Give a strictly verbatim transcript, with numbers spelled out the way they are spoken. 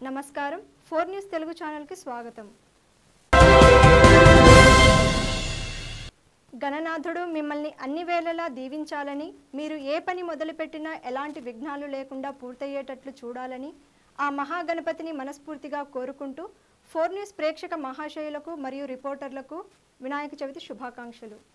నమస్కారం four news Telugu channel కి స్వాగతం. గణనాథుడు మిమ్మల్ని అన్ని వేళలా దీవించాలని, మీరు ఏ పని మొదలుపెట్టినా ఎలాంటి విఘ్నాలు లేకుండా పూర్తయ్యేటట్లు చూడాలని ఆ మహాగణపతిని మనస్ఫూర్తిగా కోరుకుంటూ ఫోర్ న్యూస్ ప్రేక్షక మహాశయులకు మరియు రిపోర్టర్లకు వినాయక చవితి శుభాకాంక్షలు.